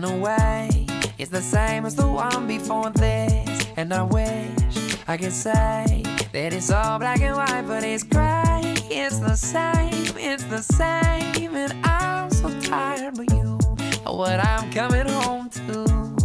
in a way, it's the same as the one before this. And I wish I could say that it's all black and white, but it's gray. It's the same, it's the same. And I'm so tired of you, what I'm coming home to.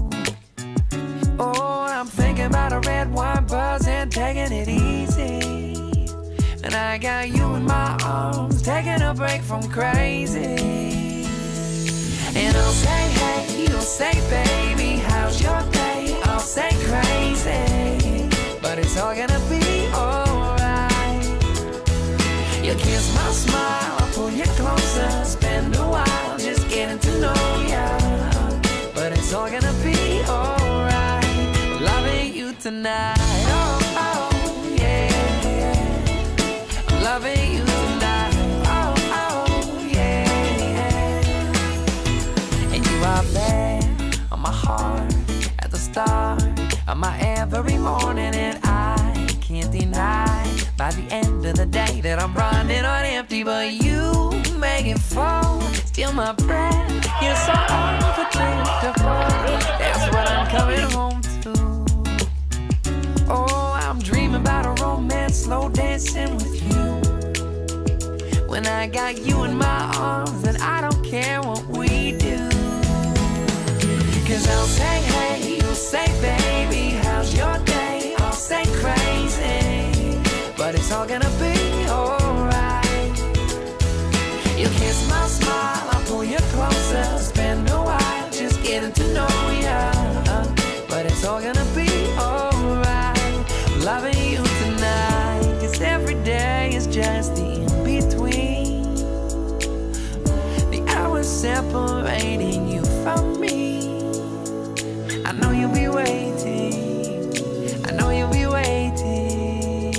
Oh, I'm thinking about a red wine buzz and taking it easy. And I got you in my arms, taking a break from crazy. And I'll say, hey, you'll say, baby, how's your day? I'll say crazy, but it's all gonna be alright. You'll kiss my smile, I'll pull you closer, spend a while just getting to know ya. But it's all gonna be alright, loving you tonight. Oh, oh, yeah, yeah. I'm loving you tonight. Oh, oh, yeah, yeah. And you are there on my heart at the start of my every morning. And I can't deny by the end of the day that I'm running on empty. But you make it full, steal my breath. You're so unpredictable, that's what I'm coming home to. Oh, I'm dreaming about a romance, slow dancing with you. When I got you in my arms, then I don't care what we do. Cause I'll say, hey, you'll say, baby, how's your day? I'll say crazy, but it's all gonna be alright. You'll kiss my smile, I'll pull you closer, spend a while just getting to know ya. But it's all gonna be alright, loving you tonight. Cause every day is just the in-between, the hours separating you from me. I know you'll be waiting, I know you'll be waiting.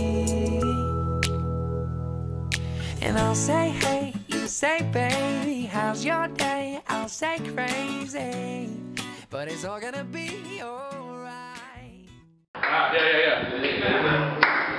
And I'll say, hey, you say, baby, how's your day? I'll say crazy, but it's all gonna be alright. Yeah.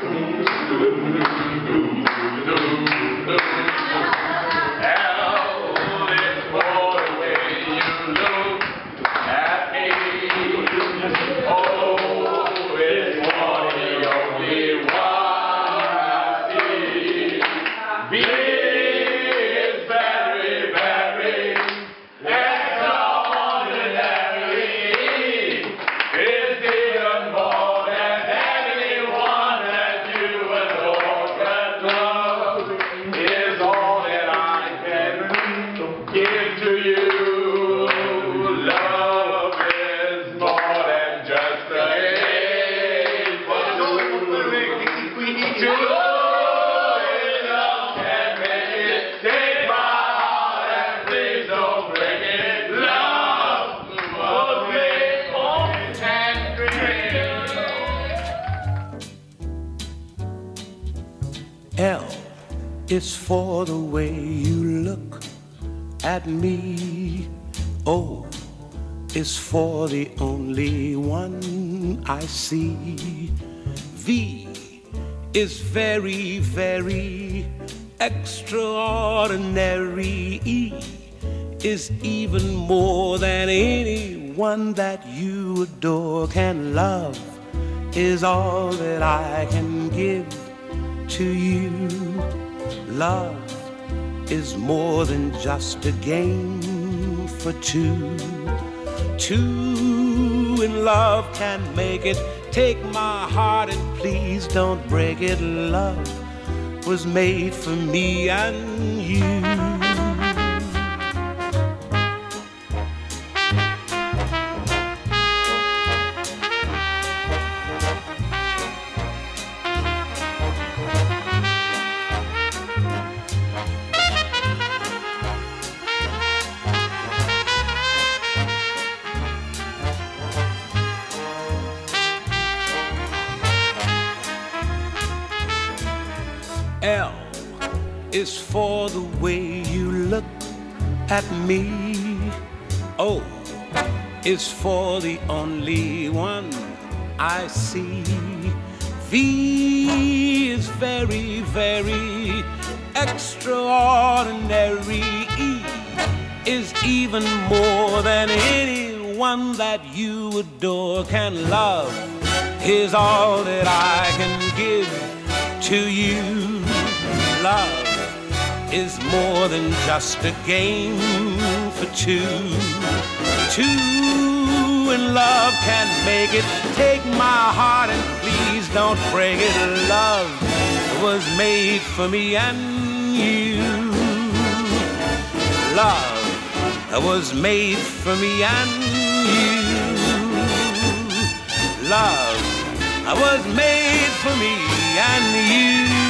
L is for the way you look at me. O is for the only one I see. V is very, very extraordinary. E is even more than anyone that you adore can love, is all that I can give to you. Love is more than just a game for two. Two in love can make it. Take my heart and please don't break it. Love was made for me and you. L is for the way you look at me. O is for the only one I see. V is very, very extraordinary. E is even more than anyone anyone that you adore can love is all that I can give to you. Love is more than just a game for two. Two in love can make it. Take my heart and please don't break it. Love was made for me and you. Love was made for me and you. Love was made for me and you.